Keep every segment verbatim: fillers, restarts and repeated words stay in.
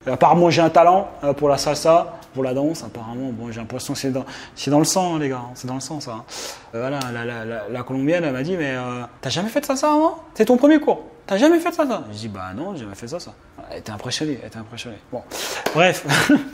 Apparemment, j'ai un talent euh, pour la salsa, pour la danse. Apparemment, bon, j'ai l'impression que c'est dans, dans le sang, hein, les gars. C'est dans le sang, ça. Hein. Euh, voilà, la, la, la, la colombienne, elle m'a dit, mais euh, t'as jamais fait de salsa avant? C'est ton premier cours. T'as jamais fait de salsa? Je dis, bah non, j'ai jamais fait ça, ça. Elle était impressionnée, elle était impressionnée. Bon, bref.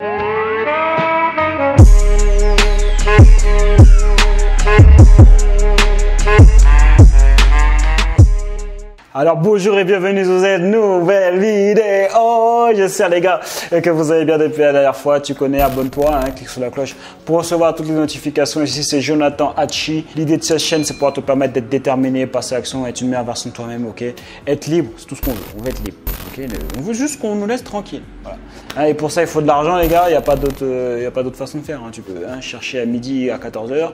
Alors bonjour et bienvenue sur cette nouvelle vidéo. J'espère les gars que vous allez bien depuis la dernière fois. Tu connais, abonne-toi, hein, clique sur la cloche pour recevoir toutes les notifications. Ici c'est Jonathan Hachi. L'idée de cette chaîne c'est pour te permettre d'être déterminé, passer à l'action, être une meilleure version de toi-même, ok? Être libre, c'est tout ce qu'on veut. On veut être libre, ok? On veut juste qu'on nous laisse tranquille. Voilà. Hein, et pour ça il faut de l'argent les gars. Il n'y a pas d'autre, euh, il y a pas d'autre façon de faire. Hein. Tu peux hein, chercher à midi à quatorze heures.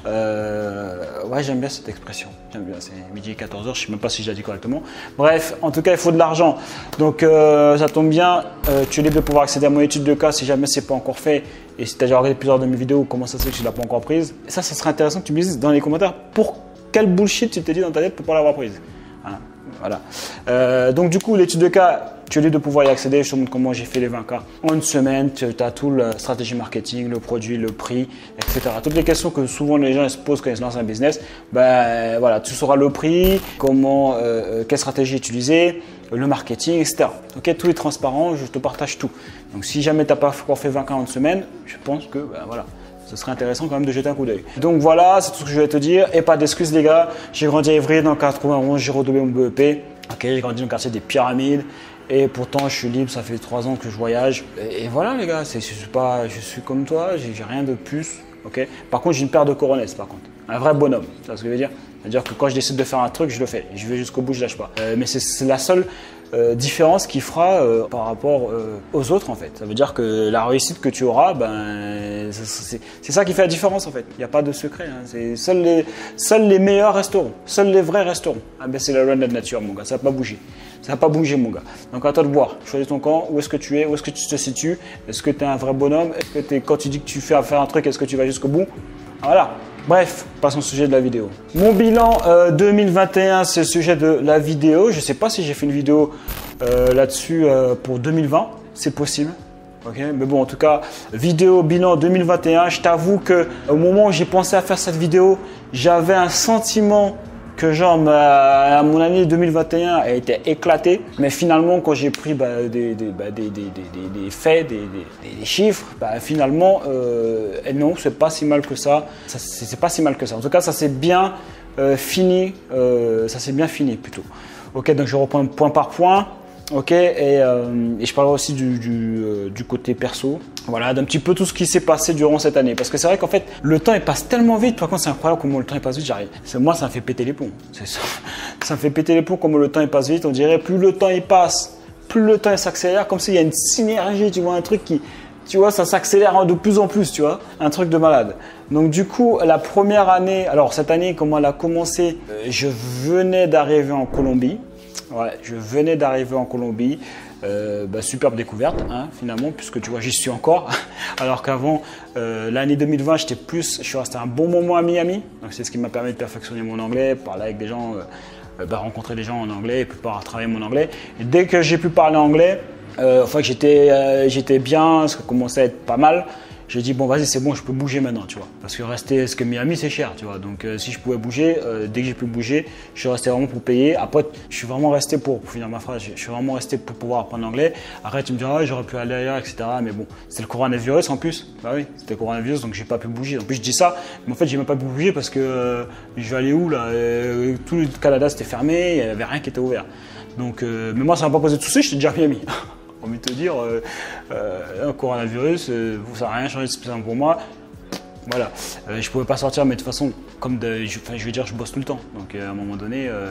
Euh, ouais j'aime bien cette expression. J'aime bien. C'est midi et quatorze heures. Je sais même pas si je l'ai dit correctement. Bref, en tout cas, il faut de l'argent. Donc, euh, ça tombe bien. Euh, tu es libre de pouvoir accéder à mon étude de cas si jamais ce n'est pas encore fait. Et si tu as déjà regardé plusieurs de mes vidéos, comment ça se fait que tu ne l'as pas encore prise. Et ça, ça serait intéressant que tu me dises dans les commentaires pour quel bullshit tu t'es dit dans ta tête pour ne pas l'avoir prise. Hein, voilà. Euh, donc, du coup, l'étude de cas, tu es libre de pouvoir y accéder. Je te montre comment j'ai fait les vingt cas. En une semaine, tu as tout, la stratégie marketing, le produit, le prix, et cetera. Toutes les questions que souvent les gens se posent quand ils se lancent un business, ben voilà, tu sauras le prix, comment, euh, quelle stratégie utiliser, le marketing, et cetera. Ok, tout est transparent, je te partage tout. Donc si jamais tu n'as pas encore fait vingt cas en une semaine, je pense que ben, voilà. Ce serait intéressant quand même de jeter un coup d'œil. Donc voilà, c'est tout ce que je vais te dire. Et pas d'excuses les gars, j'ai grandi à Évry dans le quatre-vingt-onze, j'ai redoublé mon B E P. Ok, j'ai grandi dans le quartier des Pyramides. Et pourtant, je suis libre, ça fait trois ans que je voyage. Et, et voilà les gars, c'est, je, suis pas, je suis comme toi, j'ai, j'ai rien de plus. Okay, par contre, j'ai une paire de coronesses par contre. Un vrai bonhomme, tu vois ce que je veux dire? C'est-à-dire que quand je décide de faire un truc, je le fais. Je vais jusqu'au bout, je lâche pas. Euh, mais c'est, c'est la seule euh, différence qui fera euh, par rapport euh, aux autres en fait. Ça veut dire que la réussite que tu auras, ben, c'est, c'est, c'est ça qui fait la différence en fait. Il n'y a pas de secret. Hein. C'est seuls les, seuls les meilleurs resteront. Seuls les vrais resteront. Ah, ben, c'est la loi de la nature mon gars, ça va pas bouger. Ça va pas bouger mon gars. Donc à toi de voir. Choisis ton camp. Où est-ce que tu es? Où est-ce que tu te situes? Est-ce que tu es un vrai bonhomme? Est-ce que t'es, quand tu dis que tu fais faire un truc, est-ce que tu vas jusqu'au bout? Voilà. Bref, passons au sujet de la vidéo. Mon bilan euh, deux mille vingt et un, c'est le sujet de la vidéo. Je ne sais pas si j'ai fait une vidéo euh, là-dessus euh, pour deux mille vingt. C'est possible. Okay. Mais bon, en tout cas, vidéo bilan deux mille vingt et un. Je t'avoue qu'au moment où j'ai pensé à faire cette vidéo, j'avais un sentiment que genre ma, mon année deux mille vingt et un a été éclatée, mais finalement quand j'ai pris bah, des, des, bah, des, des, des, des faits, des, des, des chiffres, bah, finalement euh, non, c'est pas si mal que ça, ça c'est, c'est pas si mal que ça. En tout cas, ça s'est bien euh, fini, euh, ça s'est bien fini plutôt. Ok, donc je reprends point par point. Ok, et, euh, et je parlerai aussi du, du, euh, du côté perso, voilà, d'un petit peu tout ce qui s'est passé durant cette année. Parce que c'est vrai qu'en fait, le temps il passe tellement vite. Par contre, c'est incroyable comment le temps il passe vite. J'arrive. C'est, moi, ça me fait péter les plombs. C'est ça. Ça me fait péter les plombs comment le temps il passe vite. On dirait plus le temps il passe, plus le temps il s'accélère, comme s'il y a une synergie. Tu vois, un truc qui, tu vois, ça s'accélère de plus en plus. Tu vois, un truc de malade. Donc du coup, la première année, alors cette année, comment elle a commencé, euh, je venais d'arriver en Colombie. Ouais, je venais d'arriver en Colombie, euh, bah, superbe découverte hein, finalement, puisque tu vois, j'y suis encore. Alors qu'avant, euh, l'année deux mille vingt, j'étais plus, je suis resté un bon moment à Miami. Donc c'est ce qui m'a permis de perfectionner mon anglais, parler avec des gens, euh, bah, rencontrer des gens en anglais et pouvoir travailler mon anglais. Et dès que j'ai pu parler anglais, euh, enfin que j'étais, euh, j'étais bien, ça commençait à être pas mal. J'ai dit bon vas-y c'est bon, je peux bouger maintenant, tu vois, parce que rester, parce que Miami c'est cher, tu vois, donc euh, si je pouvais bouger, euh, dès que j'ai pu bouger, je suis resté vraiment pour payer. Après je suis vraiment resté pour, pour finir ma phrase, je suis vraiment resté pour pouvoir apprendre l'anglais. Après tu me diras ah, j'aurais pu aller ailleurs, et cetera. Mais bon, c'était le coronavirus en plus, bah oui, c'était le coronavirus donc j'ai pas pu bouger. En plus je dis ça, mais en fait j'ai même pas pu bouger parce que euh, je vais aller où là, euh, tout le Canada c'était fermé, il y avait rien qui était ouvert. Donc euh, mais moi ça m'a pas posé de soucis, j'étais déjà à Miami. J'ai envie de te dire, euh, euh, un coronavirus, euh, ça n'a rien changé de spécial pour moi. Voilà, euh, je pouvais pas sortir, mais de toute façon, comme de, je, je veux dire, je bosse tout le temps. Donc euh, à un moment donné, euh,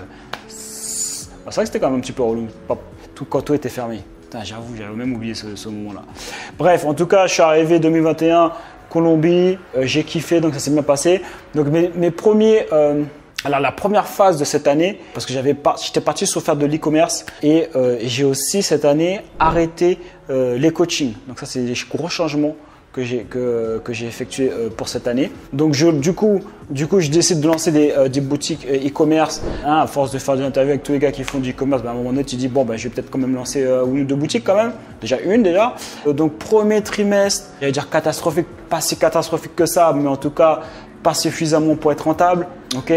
c'est, bah, c'est vrai que c'était quand même un petit peu relou. Tout, quand tout était fermé. Putain, j'avoue, j'avais même oublié ce, ce moment-là. Bref, en tout cas, je suis arrivé deux mille vingt et un, Colombie, euh, j'ai kiffé, donc ça s'est bien passé. Donc mes, mes premiers. Euh, Alors la première phase de cette année, parce que j'avais pas, j'étais parti sur faire de l'e-commerce et euh, j'ai aussi cette année arrêté euh, les coachings. Donc ça c'est des gros changements que j'ai que, que j'ai effectué euh, pour cette année. Donc je, du coup, du coup, je décide de lancer des, euh, des boutiques e-commerce. Hein, à force de faire des interviews avec tous les gars qui font du e-commerce, ben, à un moment donné, tu dis bon, ben, je vais peut-être quand même lancer euh, une ou deux boutiques quand même. Déjà une déjà. Euh, donc premier trimestre, j'allais dire catastrophique, pas si catastrophique que ça, mais en tout cas pas suffisamment pour être rentable. Ok,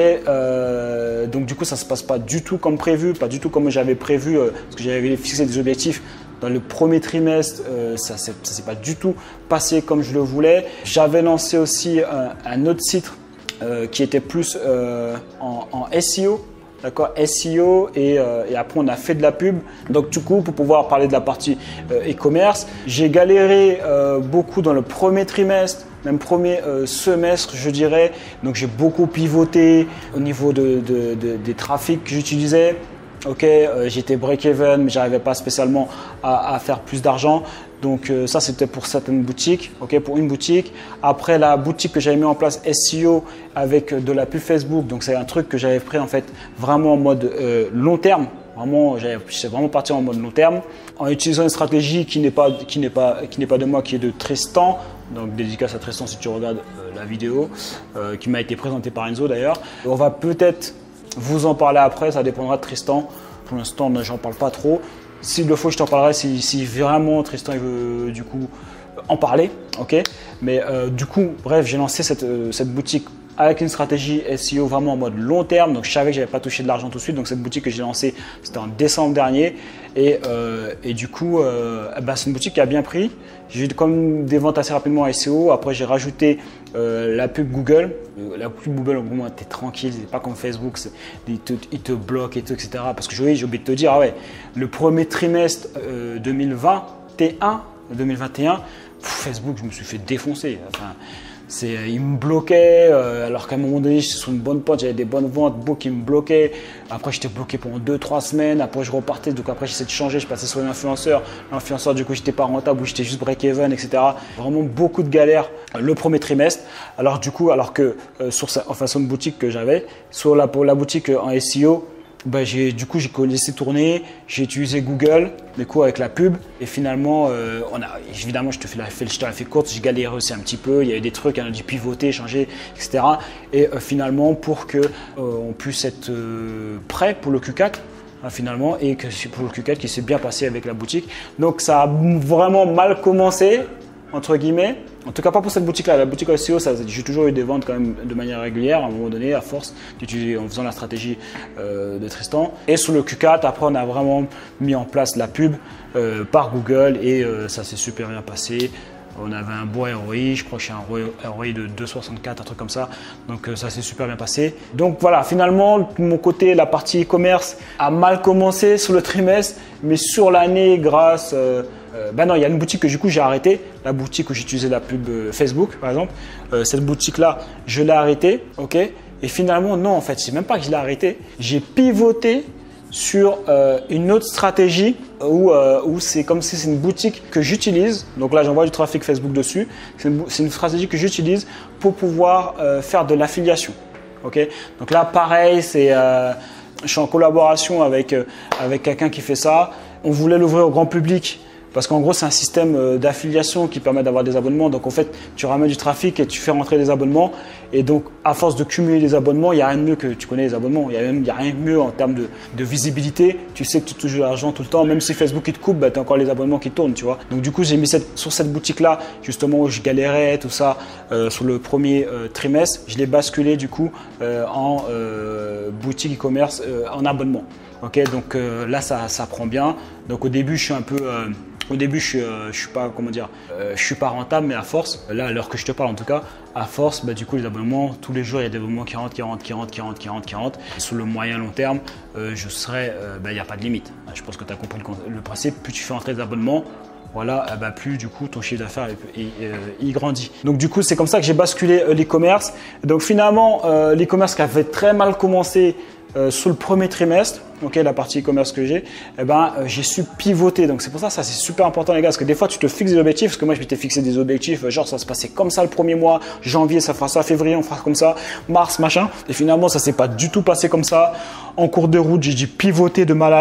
euh, donc du coup ça se passe pas du tout comme prévu, pas du tout comme j'avais prévu, euh, parce que j'avais fixé des objectifs. Dans le premier trimestre, euh, ça ne s'est pas du tout passé comme je le voulais. J'avais lancé aussi un, un autre site euh, qui était plus euh, en, en S E O. D'accord, S E O et, euh, et après on a fait de la pub. Donc du coup pour pouvoir parler de la partie euh, e-commerce, j'ai galéré euh, beaucoup dans le premier trimestre, même premier euh, semestre je dirais. Donc j'ai beaucoup pivoté au niveau de, de, de, des trafics que j'utilisais. Ok, euh, j'étais break-even, mais j'arrivais pas spécialement à, à faire plus d'argent. Donc euh, ça c'était pour certaines boutiques, ok, pour une boutique. Après la boutique que j'avais mis en place S E O avec de la pub Facebook, donc c'est un truc que j'avais pris en fait vraiment en mode euh, long terme. Vraiment, j'étais vraiment parti en mode long terme, en utilisant une stratégie qui n'est pas qui n'est pas qui n'est pas de moi, qui est de Tristan. Donc dédicace à Tristan si tu regardes euh, la vidéo, euh, qui m'a été présentée par Enzo d'ailleurs. On va peut-être vous en parler après, ça dépendra de Tristan. Pour l'instant, j'en parle pas trop. S'il le faut, je t'en parlerai si, si vraiment Tristan il veut du coup en parler. Ok. Mais euh, du coup, bref, j'ai lancé cette, euh, cette boutique avec une stratégie S E O vraiment en mode long terme. Donc je savais que j'avais pas touché de l'argent tout de suite. Donc cette boutique que j'ai lancée, c'était en décembre dernier. Et, euh, et du coup, euh, bah, c'est une boutique qui a bien pris. J'ai eu comme des ventes assez rapidement en S E O. Après, j'ai rajouté euh, la pub Google. La pub Google, au moins, tu es tranquille. C'est pas comme Facebook, ils te, ils te bloquent et tout, et cetera. Parce que oui, j'ai oublié de te dire, ah ouais, le premier trimestre euh, deux mille vingt et un, deux mille vingt et un, pff, Facebook, je me suis fait défoncer. Enfin, c'est, il me bloquait, euh, alors qu'à un moment donné, j'étais sur une bonne pointe, j'avais des bonnes ventes, beaucoup qui me bloquaient. Après, j'étais bloqué pendant deux trois semaines. Après, je repartais. Donc, après, j'essayais de changer. Je passais sur l'influenceur. L'influenceur, du coup, j'étais pas rentable ou j'étais juste break-even, et cetera. Vraiment beaucoup de galères euh, le premier trimestre. Alors, du coup, alors que euh, sur, sa, enfin, sur une boutique que j'avais, sur la, pour la boutique euh, en S E O, bah, j'ai, du coup, j'ai laissé tourner, j'ai utilisé Google, du coup, avec la pub. Et finalement, euh, on a, évidemment, je te fais la, je te la fais courte, j'ai galéré aussi un petit peu. Il y avait des trucs, on a dû pivoter, changer, et cetera. Et euh, finalement, pour qu'on euh, puisse être euh, prêt pour le Q quatre, hein, finalement, et que pour le Q quatre qui s'est bien passé avec la boutique. Donc, ça a vraiment mal commencé, entre guillemets. En tout cas, pas pour cette boutique-là. La boutique S E O, j'ai toujours eu des ventes quand même de manière régulière à un moment donné, à force d'utiliser en faisant la stratégie euh, de Tristan. Et sur le Q quatre, après, on a vraiment mis en place la pub euh, par Google et euh, ça s'est super bien passé. On avait un bon R O I, je crois que j'ai un R O I de deux virgule soixante-quatre, un truc comme ça. Donc euh, ça s'est super bien passé. Donc voilà, finalement, de mon côté, la partie e-commerce a mal commencé sur le trimestre, mais sur l'année, grâce… Euh, Euh, ben non, il y a une boutique que du coup j'ai arrêtée, la boutique où j'utilisais la pub euh, Facebook par exemple. Euh, cette boutique-là, je l'ai arrêtée, ok. Et finalement, non, en fait, c'est même pas que je l'ai arrêtée. J'ai pivoté sur euh, une autre stratégie où, euh, où c'est comme si c'est une boutique que j'utilise. Donc là, j'envoie du trafic Facebook dessus. C'est une, c'est une stratégie que j'utilise pour pouvoir euh, faire de l'affiliation, ok. Donc là, pareil, c'est, euh, je suis en collaboration avec euh, avec quelqu'un qui fait ça. On voulait l'ouvrir au grand public. Parce qu'en gros, c'est un système d'affiliation qui permet d'avoir des abonnements. Donc, en fait, tu ramènes du trafic et tu fais rentrer des abonnements. Et donc, à force de cumuler les abonnements, il n'y a rien de mieux que tu connais les abonnements. Il n'y a, a rien de mieux en termes de, de visibilité. Tu sais que tu touches de l'argent tout le temps. Même si Facebook il te coupe, bah, tu as encore les abonnements qui tournent, tu vois. Donc, du coup, j'ai mis cette, sur cette boutique-là, justement, où je galérais, tout ça, euh, sur le premier euh, trimestre. Je l'ai basculé, du coup, euh, en euh, boutique e-commerce, euh, en abonnement. Ok, donc euh, là, ça, ça prend bien. Donc, au début, je suis un peu… Euh, Au début, je suis, euh, je suis pas, comment dire, euh, je suis pas rentable, mais à force, là, à l'heure que je te parle en tout cas, à force, bah, du coup, les abonnements, tous les jours, il y a des abonnements qui rentrent, qui rentrent, qui rentrent, qui rentrent, qui rentrent, qui rentrent. Et sur le moyen long terme, euh, je serai, euh, bah, il n'y a pas de limite. Je pense que tu as compris le, le principe. Plus tu fais entrer des abonnements, voilà, euh, bah, plus du coup ton chiffre d'affaires il, il, il grandit. Donc du coup, c'est comme ça que j'ai basculé euh, l'e-commerce. Donc finalement, euh, l'e-commerce qui avait très mal commencé euh, sous le premier trimestre. Ok, la partie e-commerce que j'ai, eh ben, euh, j'ai su pivoter. Donc c'est pour ça, ça c'est super important les gars, parce que des fois tu te fixes des objectifs, parce que moi je m'étais fixé des objectifs, genre ça va se passer comme ça le premier mois, janvier ça fera ça, février on fera comme ça, mars machin. Et finalement ça s'est pas du tout passé comme ça. En cours de route j'ai dû pivoter de malade.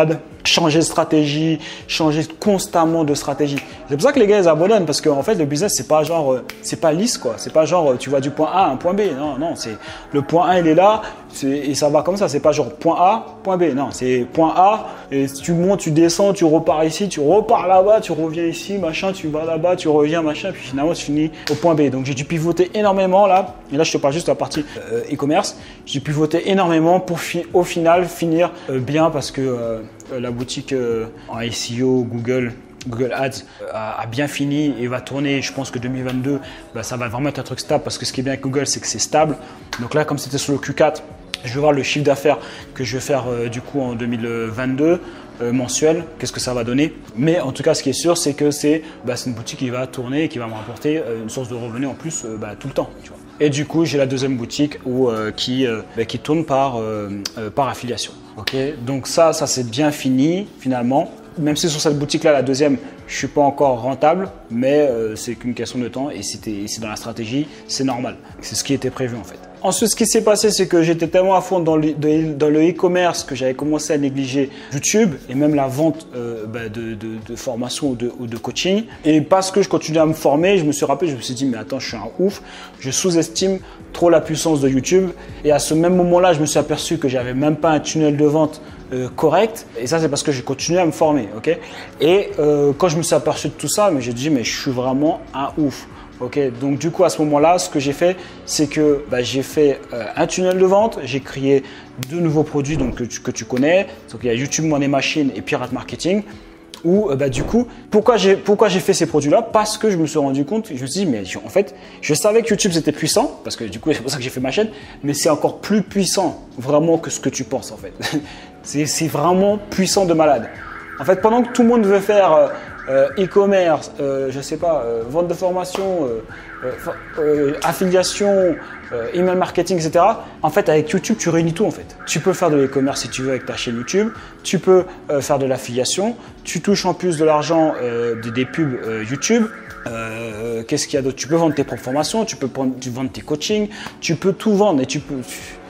changer de stratégie, changer constamment de stratégie. C'est pour ça que les gars ils abandonnent parce qu'en fait le business c'est pas genre euh, c'est pas lisse quoi, c'est pas genre tu vas du point A à un point B. Non non, c'est le point A il est là et ça va comme ça, c'est pas genre point A, point B. Non, c'est point A et tu montes, tu descends, tu repars ici, tu repars là-bas, tu reviens ici, machin, tu vas là-bas, tu reviens machin puis finalement tu finis au point B. Donc j'ai dû pivoter énormément là et là je te parle juste de la partie euh, e-commerce. J'ai dû pivoter énormément pour fi au final finir euh, bien parce que euh, la boutique euh, en S E O, Google, Google Ads a, a bien fini et va tourner. Je pense que deux mille vingt-deux, bah, ça va vraiment être un truc stable parce que ce qui est bien avec Google, c'est que c'est stable. Donc là, comme c'était sur le Q quatre, je vais voir le chiffre d'affaires que je vais faire euh, du coup en deux mille vingt-deux euh, mensuel. Qu'est-ce que ça va donner? Mais en tout cas, ce qui est sûr, c'est que c'est bah, une boutique qui va tourner et qui va me rapporter euh, une source de revenus en plus euh, bah, tout le temps. Tu vois. Et du coup, j'ai la deuxième boutique où, euh, qui, euh, bah, qui tourne par, euh, euh, par affiliation. Okay, donc ça, ça c'est bien fini finalement. Même si sur cette boutique-là, la deuxième, je ne suis pas encore rentable, mais euh, c'est qu'une question de temps et si c'est dans la stratégie, c'est normal. C'est ce qui était prévu en fait. Ensuite, ce qui s'est passé, c'est que j'étais tellement à fond dans le e-commerce que j'avais commencé à négliger YouTube et même la vente euh, bah, de, de, de formation ou de, ou de coaching. Et parce que je continuais à me former, je me suis rappelé, je me suis dit, mais attends, je suis un ouf, je sous-estime trop la puissance de YouTube. Et à ce même moment-là, je me suis aperçu que j'avais même pas un tunnel de vente euh, correct. Et ça, c'est parce que j'ai continué à me former. Okay, et euh, quand je me suis aperçu de tout ça, j'ai dit, mais je suis vraiment un ouf. Ok, donc du coup à ce moment-là, ce que j'ai fait, c'est que bah, j'ai fait euh, un tunnel de vente, j'ai créé deux nouveaux produits donc, que, tu, que tu connais. Donc il y a YouTube Money Machine et Pirate Marketing. Où euh, bah, du coup, pourquoi j'ai pourquoi j'ai fait ces produits-là? Parce que je me suis rendu compte, je me suis dit, mais en fait, je savais que YouTube c'était puissant, parce que du coup c'est pour ça que j'ai fait ma chaîne, mais c'est encore plus puissant vraiment que ce que tu penses en fait. C'est vraiment puissant de malade. En fait, pendant que tout le monde veut faire euh, Euh, e-commerce, euh, je sais pas, euh, vente de formation, euh, euh, euh, affiliation, euh, email marketing, et cetera. En fait, avec YouTube, tu réunis tout en fait. Tu peux faire de l'e-commerce si tu veux avec ta chaîne YouTube, tu peux euh, faire de l'affiliation, tu touches en plus de l'argent euh, des, des pubs euh, YouTube. Euh, Qu'est-ce qu'il y a d'autre? Tu peux vendre tes propres formations, tu peux prendre, tu vendre tes coachings, tu peux tout vendre et tu peux.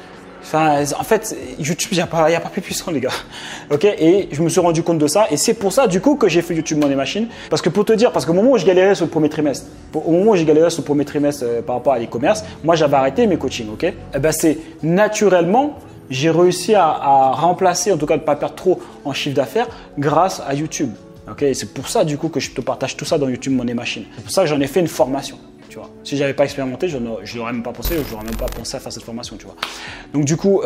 Enfin, en fait, YouTube, il n'y a, a pas plus puissant, les gars. Ok, et je me suis rendu compte de ça. Et c'est pour ça, du coup, que j'ai fait YouTube Money Machine. Parce que pour te dire, parce qu'au moment où je galérais sur le premier trimestre, au moment où j'ai galéré sur le premier trimestre euh, par rapport à l'e-commerce, moi, j'avais arrêté mes coachings. Ok, et ben, c'est naturellement, j'ai réussi à, à remplacer, en tout cas, de ne pas perdre trop en chiffre d'affaires grâce à YouTube. Ok, c'est pour ça, du coup, que je te partage tout ça dans YouTube Money Machine. C'est pour ça que j'en ai fait une formation. Tu vois. Si je n'avais pas expérimenté, je n'aurais même pas pensé, je n'aurais même pas pensé à faire cette formation. Tu vois. Donc du coup,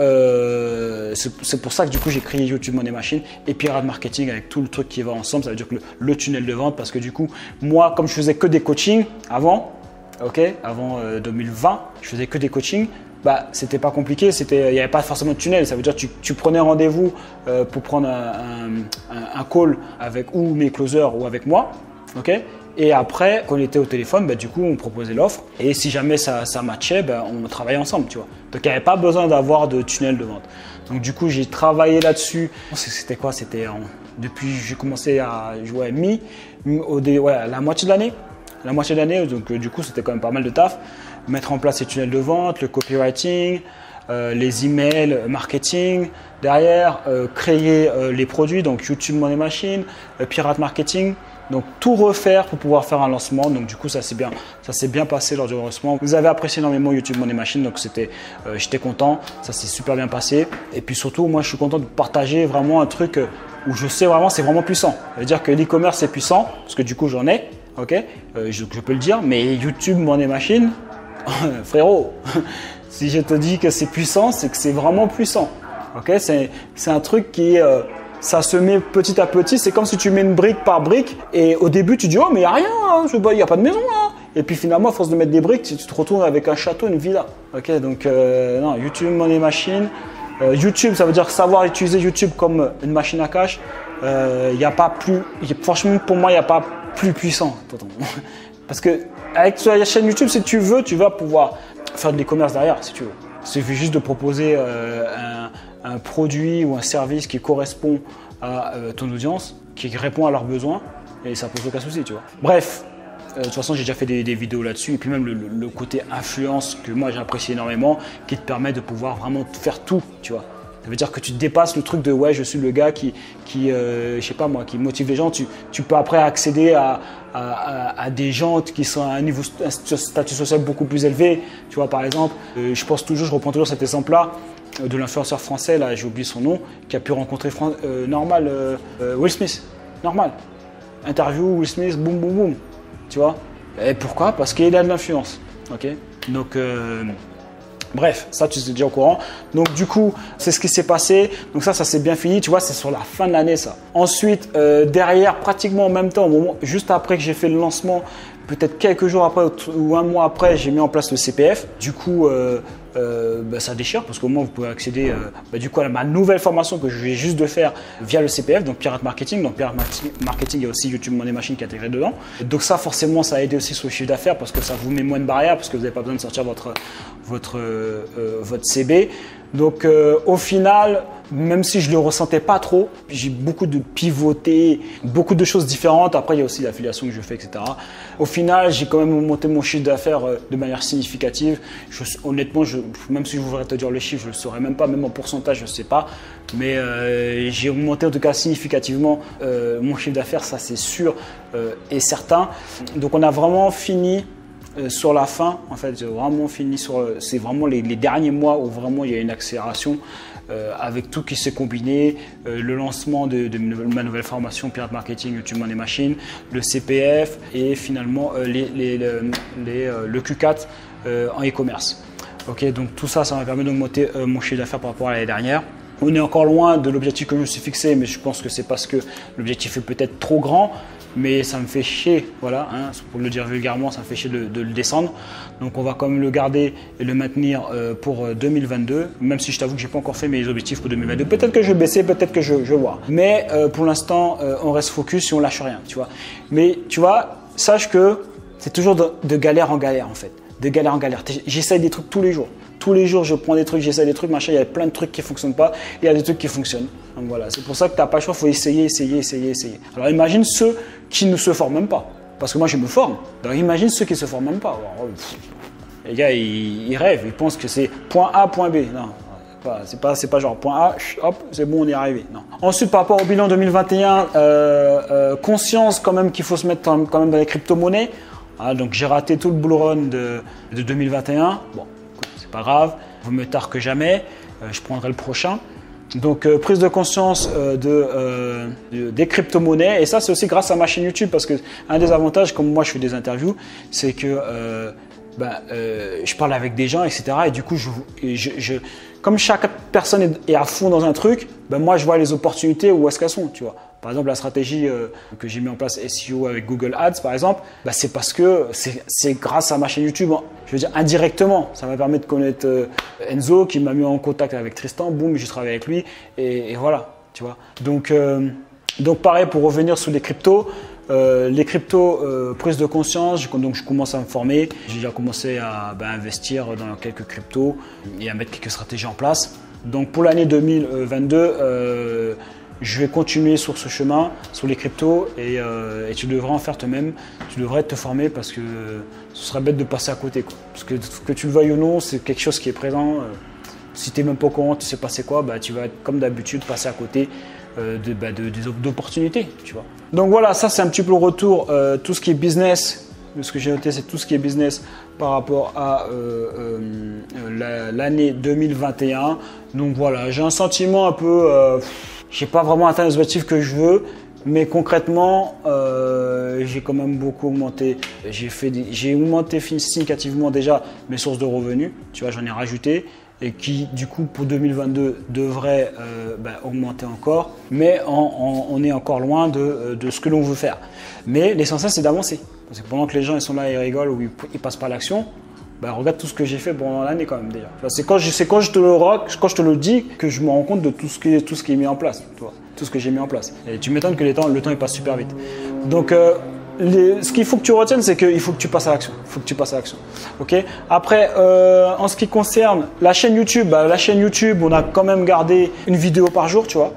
euh, c'est pour ça que du coup j'ai créé YouTube Money Machine et Pirate Marketing avec tout le truc qui va ensemble. Ça veut dire que le, le tunnel de vente, parce que du coup, moi, comme je faisais que des coachings avant, ok, avant euh, deux mille vingt, je faisais que des coachings. Bah, c'était pas compliqué, il n'y avait pas forcément de tunnel. Ça veut dire que tu, tu prenais rendez-vous euh, pour prendre un, un, un call avec ou mes closers ou avec moi, ok. Et après, quand on était au téléphone, bah, du coup, on proposait l'offre. Et si jamais ça, ça matchait, bah, on travaillait ensemble, tu vois. Donc, il n'y avait pas besoin d'avoir de tunnel de vente. Donc, du coup, j'ai travaillé là-dessus. C'était quoi? C'était depuis j'ai commencé à jouer à mi, au dé, ouais, la moitié de l'année. La moitié de l'année, donc euh, du coup, c'était quand même pas mal de taf. Mettre en place les tunnels de vente, le copywriting, euh, les emails, marketing. Derrière, euh, créer euh, les produits, donc YouTube Money Machine, euh, Pirate Marketing. Donc tout refaire pour pouvoir faire un lancement. Donc du coup ça s'est bien, ça s'est bien passé lors du lancement. Vous avez apprécié énormément YouTube Money Machine, donc c'était, euh, j'étais content, ça s'est super bien passé. Et puis surtout moi je suis content de partager vraiment un truc où je sais vraiment c'est vraiment puissant. Ça veut dire que l'e-commerce c'est puissant parce que du coup j'en ai, ok, euh, je, je peux le dire. Mais YouTube Money Machine, frérot, si je te dis que c'est puissant, c'est que c'est vraiment puissant. Ok, c'est c'est un truc qui est euh, ça se met petit à petit, c'est comme si tu mets une brique par brique et au début tu dis oh mais il n'y a rien, hein, il n'y a pas de maison là. Et puis finalement à force de mettre des briques, tu, tu te retrouves avec un château, une villa. Ok, donc euh, non, YouTube Money Machine. Euh, YouTube, ça veut dire savoir utiliser YouTube comme une machine à cash. Il euh, n'y a pas plus, y a, franchement pour moi il n'y a pas plus puissant. Parce que avec la chaîne YouTube, si tu veux, tu vas pouvoir faire de l'e-commerce derrière si tu veux. Il suffit juste de proposer euh, un un produit ou un service qui correspond à euh, ton audience, qui répond à leurs besoins et ça pose aucun souci, tu vois. Bref, euh, de toute façon, j'ai déjà fait des, des vidéos là-dessus et puis même le, le, le côté influence que moi j'apprécie énormément qui te permet de pouvoir vraiment faire tout, tu vois. Ça veut dire que tu dépasses le truc de ouais, je suis le gars qui, qui euh, je sais pas moi, qui motive les gens. Tu, tu peux après accéder à, à, à, à des gens qui sont à un niveau un statut social beaucoup plus élevé. Tu vois, par exemple, euh, je pense toujours, je reprends toujours cet exemple-là euh, de l'influenceur français, là, j'ai oublié son nom, qui a pu rencontrer Fran euh, normal euh, euh, Will Smith, normal. Interview, Will Smith, boum, boum, boum. Tu vois. Et pourquoi? Parce qu'il a de l'influence. Ok. Donc euh, bref, ça tu es déjà au courant. Donc du coup, c'est ce qui s'est passé. Donc ça, ça s'est bien fini. Tu vois, c'est sur la fin de l'année ça. Ensuite, euh, derrière, pratiquement en même temps, au moment, juste après que j'ai fait le lancement, peut-être quelques jours après ou un mois après, j'ai mis en place le C P F. Du coup, euh, euh, bah, ça déchire parce qu'au moins vous pouvez accéder euh, bah, du coup à ma nouvelle formation que je viens juste de faire via le C P F, donc Pirate Marketing. Donc Pirate Marketing, il y a aussi YouTube Money Machine qui est intégré dedans. Donc ça, forcément, ça a aidé aussi sur le chiffre d'affaires parce que ça vous met moins de barrières parce que vous n'avez pas besoin de sortir votre votre euh, euh, votre C B. Donc euh, au final, même si je le ressentais pas trop, j'ai beaucoup de pivoté, beaucoup de choses différentes. Après, il y a aussi l'affiliation que je fais, et cetera. Au final, j'ai quand même monté mon chiffre d'affaires euh, de manière significative. Je, honnêtement, je, même si je voudrais te dire le chiffre, je ne le saurais même pas, même en pourcentage, je ne sais pas. Mais euh, j'ai augmenté en tout cas significativement euh, mon chiffre d'affaires, ça c'est sûr euh, et certain. Donc on a vraiment fini. Euh, sur la fin, en fait, j'ai vraiment fini sur. C'est vraiment les, les derniers mois où vraiment il y a une accélération euh, avec tout qui s'est combiné, euh, le lancement de, de ma nouvelle formation Pirate Marketing, YouTube Money Machine, le C P F et finalement euh, les, les, les, les, euh, le Q quatre euh, en e-commerce. Ok, donc tout ça, ça m'a permis d'augmenter euh, mon chiffre d'affaires par rapport à l'année dernière. On est encore loin de l'objectif que je me suis fixé, mais je pense que c'est parce que l'objectif est peut-être trop grand. Mais ça me fait chier, voilà, hein, pour le dire vulgairement, ça me fait chier de, de le descendre. Donc on va quand même le garder et le maintenir euh, pour deux mille vingt-deux, même si je t'avoue que je n'ai pas encore fait mes objectifs pour deux mille vingt-deux. Peut-être que je vais baisser, peut-être que je, je vais voir. Mais euh, pour l'instant, euh, on reste focus et on lâche rien, tu vois. Mais tu vois, sache que c'est toujours de, de galère en galère en fait. De galère en galère. J'essaye des trucs tous les jours. Tous les jours, je prends des trucs, j'essaie des trucs, machin. Il y a plein de trucs qui ne fonctionnent pas. Il y a des trucs qui fonctionnent. Donc voilà, c'est pour ça que tu n'as pas le choix. Il faut essayer, essayer, essayer, essayer. Alors imagine ceux qui ne se forment même pas. Parce que moi, je me forme. Donc imagine ceux qui ne se forment même pas. Alors, pff, les gars, ils, ils rêvent. Ils pensent que c'est point A, point B. Non, c'est pas, c'est pas genre point A, hop, c'est bon, on est arrivé. Non. Ensuite, par rapport au bilan deux mille vingt et un, euh, euh, conscience quand même qu'il faut se mettre quand même dans les crypto-monnaies. Ah, donc j'ai raté tout le bull run de, de deux mille vingt et un. Bon, c'est pas grave, vaut mieux tard que jamais. Euh, je prendrai le prochain. Donc euh, prise de conscience euh, de, euh, de, des crypto-monnaies. Et ça, c'est aussi grâce à ma chaîne YouTube parce que un des avantages, comme moi je fais des interviews, c'est que euh, ben, euh, je parle avec des gens, et cetera. Et du coup, je, je, je, comme chaque personne est, est à fond dans un truc, ben, moi je vois les opportunités où est-ce qu'elles sont, tu vois. Par exemple, la stratégie euh, que j'ai mis en place S E O avec Google Ads, par exemple, bah, c'est parce que c'est grâce à ma chaîne YouTube, hein, je veux dire indirectement. Ça m'a permis de connaître euh, Enzo qui m'a mis en contact avec Tristan. Boum, j'ai travaillé avec lui et, et voilà, tu vois. Donc, euh, donc pareil pour revenir sur les cryptos. Euh, les cryptos, euh, prise de conscience, je, donc je commence à me former. J'ai déjà commencé à bah, investir dans quelques cryptos et à mettre quelques stratégies en place. Donc pour l'année deux mille vingt-deux, euh, je vais continuer sur ce chemin, sur les cryptos et, euh, et tu devrais en faire toi-même. Tu devrais te former parce que ce serait bête de passer à côté, quoi. Parce que que tu le veuilles ou non, c'est quelque chose qui est présent. Si tu n'es même pas au courant, tu sais pas c'est quoi, bah, tu vas être comme d'habitude passer à côté euh, de, bah, de, d'opportunités, tu vois. Donc voilà, ça c'est un petit peu le retour. Euh, tout ce qui est business, ce que j'ai noté, c'est tout ce qui est business par rapport à euh, euh, l'année deux mille vingt et un. Donc voilà, j'ai un sentiment un peu... Euh, je n'ai pas vraiment atteint les objectifs que je veux, mais concrètement, euh, j'ai quand même beaucoup augmenté. J'ai fait, j'ai augmenté significativement déjà mes sources de revenus. Tu vois, j'en ai rajouté et qui, du coup, pour deux mille vingt-deux, devraient euh, bah, augmenter encore. Mais on, on, on est encore loin de, de ce que l'on veut faire. Mais l'essentiel, c'est d'avancer. Parce que pendant que les gens ils sont là, ils rigolent ou ils, ils passent pas à l'action. Bah, regarde tout ce que j'ai fait pendant l'année quand même déjà. C'est quand, quand je te le rock, quand je te le dis que je me rends compte de tout ce qui, tout ce qui est mis en place, tu vois, tout ce que j'ai mis en place. Et tu m'étonnes que les temps, le temps il passe super vite. Donc euh, les, ce qu'il faut que tu retiennes, c'est qu'il faut que tu passes à l'action. Il faut que tu passes à l'action. Ok. Après, euh, en ce qui concerne la chaîne YouTube, bah, la chaîne YouTube, on a quand même gardé une vidéo par jour, tu vois.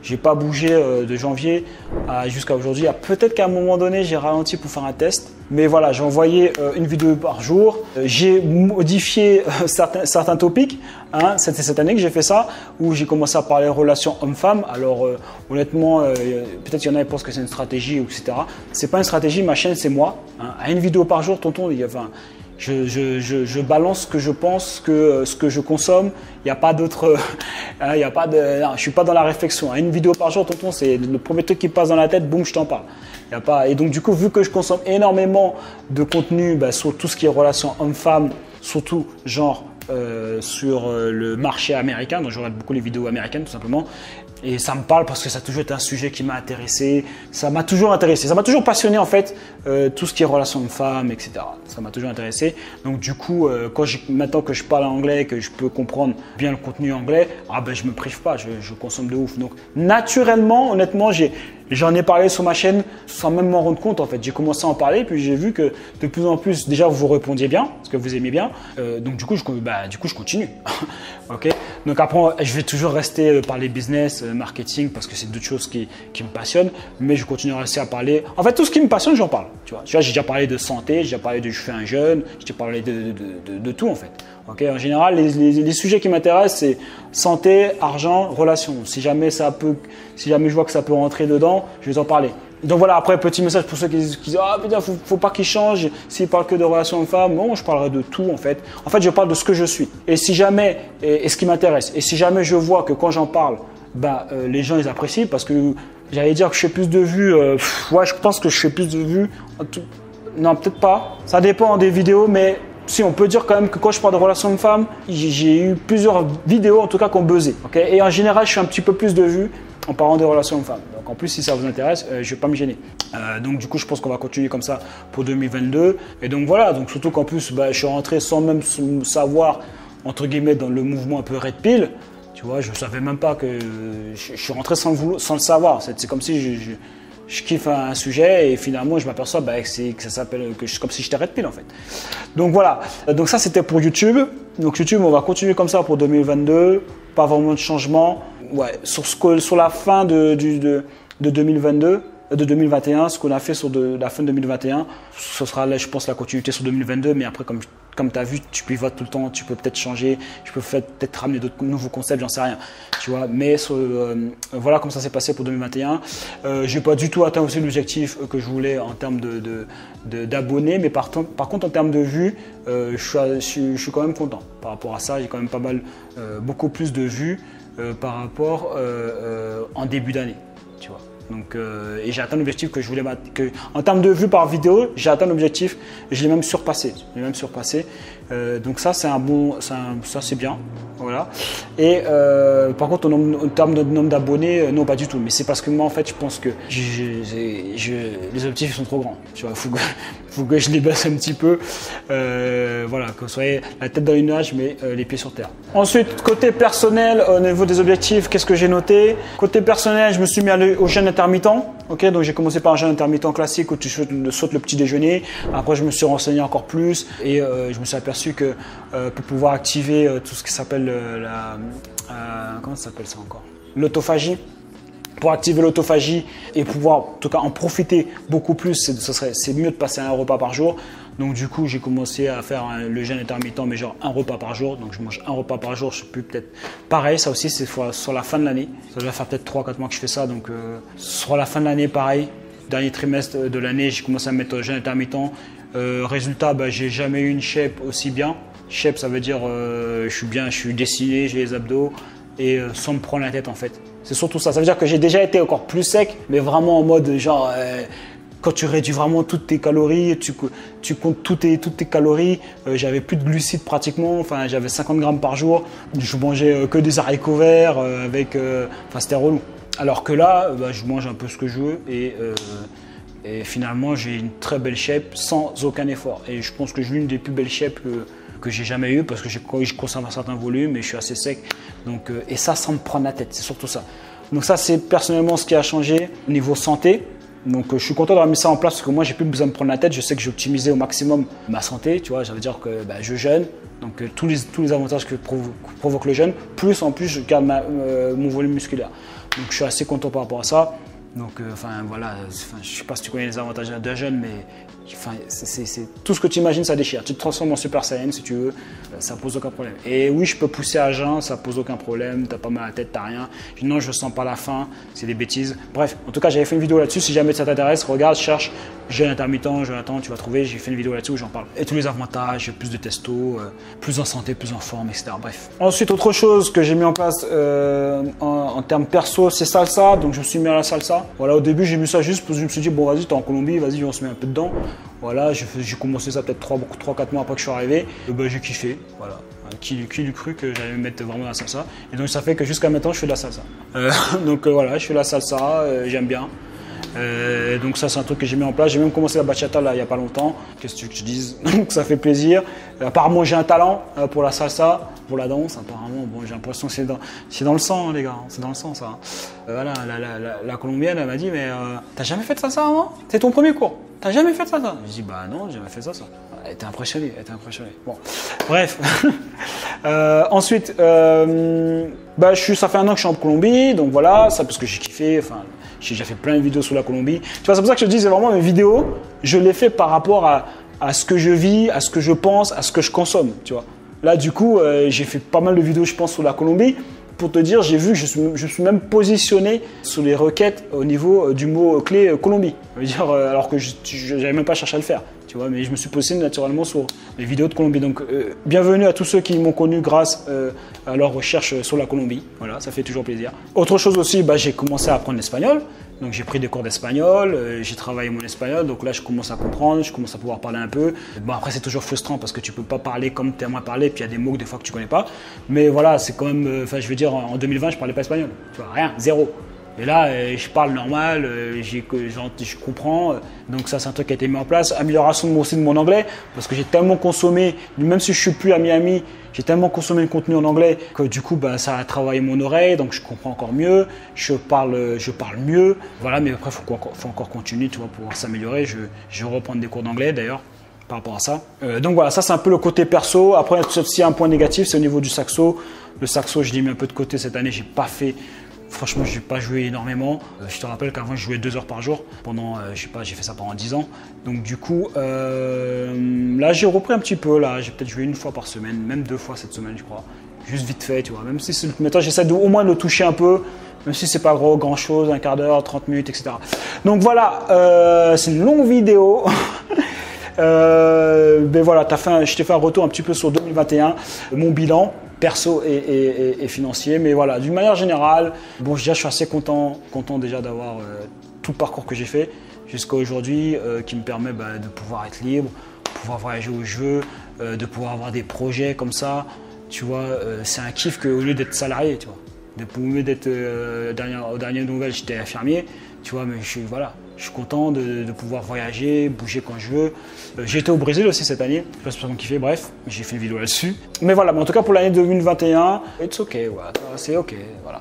J'ai pas bougé euh, de janvier jusqu'à aujourd'hui. Peut-être qu'à un moment donné, j'ai ralenti pour faire un test. Mais voilà, j'ai envoyé euh, une vidéo par jour. Euh, j'ai modifié euh, certains, certains topics. Hein. C'était cette année que j'ai fait ça, où j'ai commencé à parler relations hommes-femmes. Alors euh, honnêtement, euh, peut-être qu'il y en a qui pensent que c'est une stratégie, et cetera. C'est pas une stratégie, ma chaîne, c'est moi. Hein. À une vidéo par jour, tonton, il y a, enfin, Je, je, je, je balance ce que je pense, que, euh, ce que je consomme. Il n'y a pas d'autre. Il y a pas de. Non, je ne suis pas dans la réflexion. Une vidéo par jour, tonton, c'est le premier truc qui passe dans la tête, boum, je t'en parle. Y a pas, et donc, du coup, vu que je consomme énormément de contenu bah, sur tout ce qui est relations hommes-femmes, surtout genre euh, sur euh, le marché américain, donc je regarde beaucoup les vidéos américaines tout simplement. Et ça me parle parce que ça a toujours été un sujet qui m'a intéressé. Ça m'a toujours intéressé. Ça m'a toujours passionné en fait, euh, tout ce qui est relations de femmes, et cetera. Ça m'a toujours intéressé. Donc du coup, euh, quand je, maintenant que je parle anglais, que je peux comprendre bien le contenu anglais, ah ben je me prive pas, je, je consomme de ouf. Donc naturellement, honnêtement, j'ai J'en ai parlé sur ma chaîne sans même m'en rendre compte en fait. J'ai commencé à en parler puis j'ai vu que de plus en plus, déjà vous répondiez bien, parce que vous aimez bien. Euh, donc du coup, je, bah, du coup, je continue. Ok. Donc après, je vais toujours rester parler business, marketing, parce que c'est d'autres choses qui, qui me passionnent. Mais je continue à rester à parler. En fait, tout ce qui me passionne, j'en parle. Tu vois, tu vois j'ai déjà parlé de santé, j'ai déjà parlé de je fais un jeune, j'ai déjà parlé de, de, de, de, de tout en fait. Okay, en général, les, les, les sujets qui m'intéressent, c'est santé, argent, relations. Si jamais ça peut, si jamais je vois que ça peut rentrer dedans, je vais en parler. Donc voilà, après, petit message pour ceux qui, qui disent « Ah putain, faut, faut pas qu'ils changent s'ils parlent que de relations hommes-femmes. » Non, je parlerai de tout en fait. En fait, je parle de ce que je suis. Et si jamais, et, et ce qui m'intéresse, et si jamais je vois que quand j'en parle, bah, euh, les gens ils apprécient parce que j'allais dire que je fais plus de vues. Euh, pff, ouais, je pense que je fais plus de vues. Non, peut-être pas. Ça dépend des vidéos, mais si on peut dire quand même que quand je parle de relations hommes-femmes, j'ai eu plusieurs vidéos en tout cas qui ont buzzé. Okay, et en général, je fais un petit peu plus de vues en parlant des relations hommes-femmes. Donc en plus, si ça vous intéresse, euh, je ne vais pas me gêner. Euh, donc du coup, je pense qu'on va continuer comme ça pour deux mille vingt-deux. Et donc voilà, donc surtout qu'en plus, bah, je suis rentré sans même savoir, entre guillemets, dans le mouvement un peu Red Pill. Tu vois, je ne savais même pas que je, je suis rentré sans le, sans le savoir. C'est comme si je, je, je kiffe un sujet et finalement, je m'aperçois bah, que, que ça s'appelle, que je, comme si j'étais Red Pill en fait. Donc voilà, donc ça c'était pour YouTube. Donc YouTube, on va continuer comme ça pour deux mille vingt-deux. Pas vraiment de changement. Ouais, sur, ce que, sur la fin de, de, de, de deux mille vingt-deux, de deux mille vingt et un, ce qu'on a fait sur de, la fin de deux mille vingt et un, ce sera là, je pense, la continuité sur deux mille vingt-deux. Mais après, comme, comme tu as vu, tu pivotes tout le temps, tu peux peut-être changer, je peux peut-être ramener d'autres nouveaux concepts, j'en sais rien. Tu vois, mais sur, euh, voilà comme ça s'est passé pour deux mille vingt et un. Euh, je n'ai pas du tout atteint aussi l'objectif que je voulais en termes de, de, de, d'abonnés, mais par, par contre, en termes de vues, euh, je, suis, je, suis, je suis quand même content. Par rapport à ça, j'ai quand même pas mal, euh, beaucoup plus de vues euh, par rapport euh, euh, en début d'année. Tu vois. Donc, euh, et j'ai atteint l'objectif que je voulais que, en termes de vues par vidéo, j'ai atteint l'objectif, je l'ai même surpassé. Je l'ai même surpassé. Euh, donc ça, c'est un bon, un, ça c'est bien. Voilà. Et euh, par contre, en, en termes de nombre d'abonnés, euh, non, pas du tout. Mais c'est parce que moi, en fait, je pense que je, je, je, les objectifs sont trop grands. Tu vois, il faut que, faut que je les baisse un petit peu. Euh, voilà, que vous soyez la tête dans les nuages, mais euh, les pieds sur terre. Ensuite, côté personnel, au niveau des objectifs, qu'est-ce que j'ai noté? Côté personnel, je me suis mis au jeûne intermittent. Ok, donc j'ai commencé par un jeûne intermittent classique où tu sautes le, sautes le petit déjeuner. Après, je me suis renseigné encore plus et euh, je me suis aperçu que euh, pour pouvoir activer euh, tout ce qui s'appelle euh, la euh, comment ça s'appelle ça encore l'autophagie. Pour activer l'autophagie et pouvoir en tout cas en profiter beaucoup plus, c'est mieux de passer à un repas par jour. Donc du coup, j'ai commencé à faire un, le jeûne intermittent, mais genre un repas par jour. Donc je mange un repas par jour, je sais plus, peut-être pareil, ça aussi c'est sur la fin de l'année. Ça doit faire peut-être trois quatre mois que je fais ça. Donc euh, sur la fin de l'année, pareil, dernier trimestre de l'année, j'ai commencé à mettre le jeûne intermittent. Euh, résultat, bah, j'ai jamais eu une shape aussi bien. Shape, ça veut dire euh, je suis bien, je suis dessiné, j'ai les abdos et euh, sans me prendre la tête en fait. C'est surtout ça. Ça veut dire que j'ai déjà été encore plus sec, mais vraiment en mode genre euh, quand tu réduis vraiment toutes tes calories, tu, tu comptes toutes tes, toutes tes calories. Euh, j'avais plus de glucides pratiquement. Enfin, j'avais cinquante grammes par jour. Je mangeais euh, que des haricots verts euh, avec. Euh, enfin, c'était relou. Alors que là, euh, bah, je mange un peu ce que je veux et euh, et finalement j'ai une très belle shape sans aucun effort. Et je pense que j'ai l'une des plus belles shapes que que j'ai jamais eu parce que je conserve un certain volume et je suis assez sec. Donc, euh, et ça sans me prendre la tête, c'est surtout ça. Donc ça, c'est personnellement ce qui a changé au niveau santé. Donc euh, je suis content d'avoir mis ça en place parce que moi, j'ai plus besoin de me prendre la tête. Je sais que j'ai optimisé au maximum ma santé. Tu vois, ça veut dire que bah, je jeûne. Donc euh, tous, les, tous les avantages que provo provoque le jeûne. Plus en plus, je garde ma, euh, mon volume musculaire. Donc je suis assez content par rapport à ça. Donc, euh, enfin voilà, enfin, je sais pas si tu connais les avantages d'un jeune, mais enfin, c'est tout ce que tu imagines, ça déchire. Tu te transformes en Super Saiyan si tu veux, ça pose aucun problème. Et oui, je peux pousser à jeun, ça pose aucun problème, t'as pas mal à la tête, t'as rien. Je dis non, je sens pas la faim, c'est des bêtises. Bref, en tout cas, j'avais fait une vidéo là-dessus. Si jamais ça t'intéresse, regarde, cherche jeûne intermittent, Jonathan, tu vas trouver. J'ai fait une vidéo là-dessus où j'en parle. Et tous les avantages, plus de testo, euh, plus en santé, plus en forme, et cetera. Bref. Ensuite, autre chose que j'ai mis en place euh, en, en termes perso, c'est salsa. Donc, je me suis mis à la salsa. Voilà, au début, j'ai mis ça juste parce que je me suis dit, bon, vas-y, t'es en Colombie, vas-y, on se met un peu dedans. Voilà, j'ai commencé ça peut-être trois quatre mois après que je suis arrivé. Et ben, j'ai kiffé. Voilà. Qui, qui lui cru que j'allais me mettre vraiment dans la salsa. Et donc, ça fait que jusqu'à maintenant, je fais de la salsa. Euh, donc, euh, voilà, je fais de la salsa, euh, j'aime bien. Euh, donc ça c'est un truc que j'ai mis en place. J'ai même commencé la bachata là il n'y a pas longtemps. Qu'est-ce que tu veux que je dise? Donc ça fait plaisir. Euh, apparemment j'ai un talent euh, pour la salsa, pour la danse. Apparemment bon, j'ai l'impression que c'est dans, dans le sang hein, les gars, c'est dans le sang ça. Euh, voilà, la, la, la, la colombienne elle m'a dit mais euh, t'as jamais fait de salsa avant? C'est ton premier cours? T'as jamais fait de salsa? Je dis bah non, j'ai jamais fait ça ça. Elle était impressionnée, elle était impressionnée. Bon, bref. euh, ensuite, euh, bah, je suis, ça fait un an que je suis en Colombie, donc voilà, ça parce que j'ai kiffé. Enfin, j'ai déjà fait plein de vidéos sur la Colombie. Tu vois, c'est pour ça que je te dis, c'est vraiment mes vidéos. Je les fais par rapport à, à ce que je vis, à ce que je pense, à ce que je consomme. Tu vois. Là, du coup, euh, j'ai fait pas mal de vidéos, je pense, sur la Colombie. Pour te dire, j'ai vu que je suis, je suis même positionné sur les requêtes au niveau du mot clé euh, Colombie. Je veux dire, euh, alors que je n'avais même pas cherché à le faire. Tu vois, mais je me suis positionné naturellement sur les vidéos de Colombie. Donc, euh, bienvenue à tous ceux qui m'ont connu grâce euh, à leur recherche sur la Colombie. Voilà, ça fait toujours plaisir. Autre chose aussi, bah, j'ai commencé à apprendre l'espagnol. Donc, j'ai pris des cours d'espagnol, euh, j'ai travaillé mon espagnol. Donc là, je commence à comprendre, je commence à pouvoir parler un peu. Bon, après, c'est toujours frustrant parce que tu peux pas parler comme tu aimerais parler. Puis, il y a des mots que des fois que tu connais pas. Mais voilà, c'est quand même, enfin, euh, je veux dire, en deux mille vingt, je parlais pas espagnol. Tu vois, rien, zéro. Et là, euh, je parle normal, euh, je comprends. Donc ça, c'est un truc qui a été mis en place. Amélioration de mon, aussi de mon anglais, parce que j'ai tellement consommé, même si je suis plus à Miami, j'ai tellement consommé le contenu en anglais que du coup, bah, ça a travaillé mon oreille, donc je comprends encore mieux. Je parle, je parle mieux. Voilà, mais après, il faut, faut encore continuer, tu vois, pour pouvoir s'améliorer. Je, je vais reprendre des cours d'anglais d'ailleurs. Par rapport à ça. Euh, donc voilà, ça c'est un peu le côté perso. Après, s'il y a un point négatif, c'est au niveau du saxo. Le saxo, je l'ai mis un peu de côté cette année. J'ai pas fait, franchement, je n'ai pas joué énormément. Euh, je te rappelle qu'avant, je jouais deux heures par jour. Pendant, euh, je sais pas, j'ai fait ça pendant dix ans. Donc du coup, euh, là, j'ai repris un petit peu. Là, j'ai peut-être joué une fois par semaine, même deux fois cette semaine, je crois. Juste vite fait, tu vois. Même si c'est maintenant, j'essaie au moins de le toucher un peu. Même si c'est pas gros, grand chose, un quart d'heure, trente minutes, et cetera. Donc voilà, euh, c'est une longue vidéo. Euh, ben voilà, as fait un, je t'ai fait un retour un petit peu sur deux mille vingt et un, mon bilan perso et, et, et, et financier, mais voilà, d'une manière générale, bon, je dirais, je suis assez content, content déjà d'avoir euh, tout le parcours que j'ai fait jusqu'à aujourd'hui, euh, qui me permet bah, de pouvoir être libre, de pouvoir voyager où je veux, euh, de pouvoir avoir des projets comme ça, tu vois, euh, c'est un kiff qu'au lieu d'être salarié, tu vois, de, au lieu d'être, euh, dernière, aux dernières nouvelles, j'étais infirmier, tu vois, mais je suis, voilà. Je suis content de, de pouvoir voyager, bouger quand je veux. Euh, j'ai été au Brésil aussi cette année. Je sais pas si kiffé, bref, j'ai fait une vidéo là-dessus. Mais voilà, mais en tout cas pour l'année deux mille vingt et un, it's ok, voilà, c'est ok, voilà,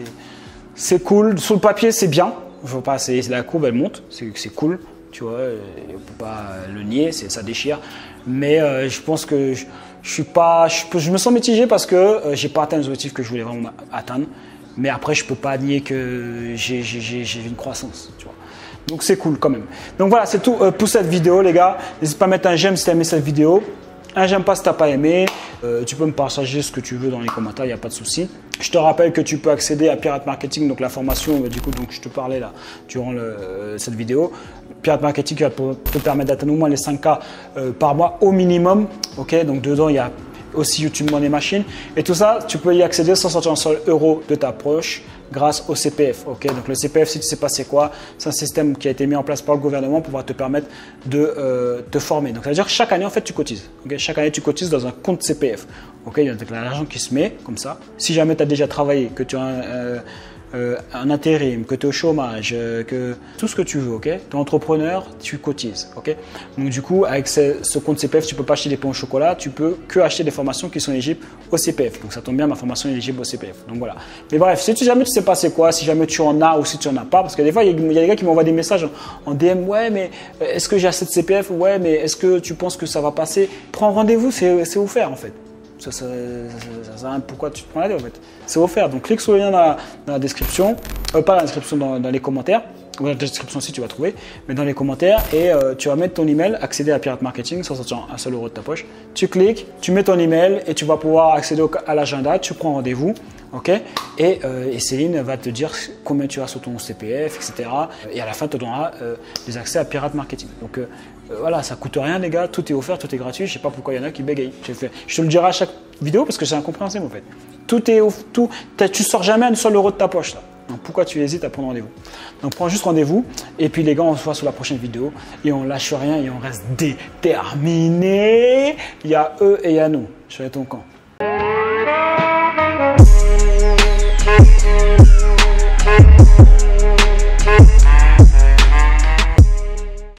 c'est cool. Sur le papier, c'est bien. Je veux pas, c'est la courbe, elle monte, c'est cool, tu vois. On peut pas le nier, ça déchire. Mais euh, je pense que je, je suis pas, je, je me sens mitigé parce que euh, j'ai pas atteint les objectifs que je voulais vraiment atteindre. Mais après, je peux pas nier que j'ai une croissance, tu vois. Donc c'est cool quand même. Donc voilà, c'est tout euh, pour cette vidéo les gars. N'hésite pas à mettre un j'aime si tu as aimé cette vidéo. Un j'aime pas si tu n'as pas aimé. Euh, tu peux me partager ce que tu veux dans les commentaires, il n'y a pas de souci. Je te rappelle que tu peux accéder à Pirate Marketing, donc la formation du coup donc je te parlais là durant le, euh, cette vidéo. Pirate Marketing qui va te permettre d'atteindre au moins les cinq K euh, par mois au minimum. Ok, donc dedans il y a aussi YouTube Money Machine. Et tout ça, tu peux y accéder sans sortir un seul euro de ta poche grâce au C P F. Okay, donc le C P F, si tu ne sais pas c'est quoi, c'est un système qui a été mis en place par le gouvernement pour pouvoir te permettre de euh, te former. Donc ça veut dire que chaque année, en fait, tu cotises. Okay, chaque année, tu cotises dans un compte C P F. Okay, il y a de l'argent qui se met comme ça. Si jamais tu as déjà travaillé, que tu as un, euh, euh, un intérim, que tu es au chômage, euh, que tout ce que tu veux, ok, tu es entrepreneur, tu cotises. Okay. Donc du coup, avec ce, ce compte C P F, tu ne peux pas acheter des pains au chocolat, tu peux que acheter des formations qui sont éligibles au C P F. Donc ça tombe bien, ma formation est éligible au C P F. Donc voilà. Mais bref, si tu, jamais tu ne sais pas c'est quoi, si jamais tu en as ou si tu n'en as pas, parce que des fois, il y, y a des gars qui m'envoient des messages en, en D M, ouais, mais est-ce que j'ai assez de C P F? Ouais, mais est-ce que tu penses que ça va passer? Prends rendez-vous, c'est offert en fait. Ça, ça, ça, ça, ça, pourquoi tu te prends la tête en fait? C'est offert. Donc clique sur le lien dans la, dans la description, euh, pas dans la description, dans, dans les commentaires. Ou dans la description aussi tu vas trouver, mais dans les commentaires, et euh, tu vas mettre ton email, accéder à Pirate Marketing sans sortir un seul euro de ta poche. Tu cliques, tu mets ton email et tu vas pouvoir accéder au, à l'agenda, tu prends rendez-vous, ok? Et, euh, et Céline va te dire combien tu as sur ton C P F, et cetera. Et à la fin, tu donneras euh, des accès à Pirate Marketing. Donc euh, euh, voilà, ça coûte rien les gars, tout est offert, tout est gratuit. Je sais pas pourquoi il y en a qui bégayent. Fait, je te le dirai à chaque vidéo parce que c'est incompréhensible en fait. Tout est off, tout, tu sors jamais un seul euro de ta poche là. Donc pourquoi tu hésites à prendre rendez-vous? Donc prends juste rendez-vous et puis les gars on se voit sur la prochaine vidéo et on lâche rien et on reste déterminé. Il y a eux et il y a nous. Je suis à ton camp.